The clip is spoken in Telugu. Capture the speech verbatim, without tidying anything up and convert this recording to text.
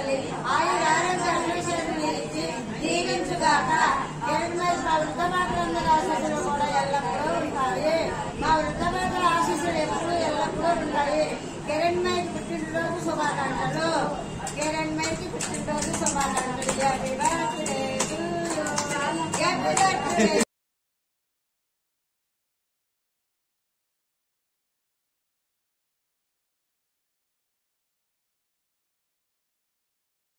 తల్లి ఆయుర ఆరోగ్యాలు శరణులు ఇచ్చి దీవించుగాక. కిరణ్మయి మా వృద్ధ మాటలందరి ఆశీస్సులు కూడా ఎల్లప్పుడూ ఉంటాయి. మా వృద్ధ మాటల ఆశీస్సులు ఎప్పుడూ ఎల్లప్పుడూ ఉంటాయి. కిరణ్మయికి పుట్టినరోజు శుభాకాంక్షలు. కిరణ్మయికి పుట్టినరోజు శుభాకాంక్షలు. Happy birthday to you. Happy birthday